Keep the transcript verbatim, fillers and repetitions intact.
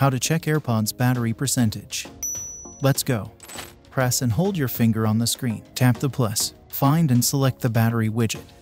How to check Airpods battery percentage. Let's go. Press and hold your finger on the screen. Tap the plus. Find and select the battery widget.